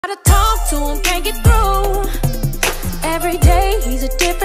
Gotta talk to him, can't get through. Every day he's a different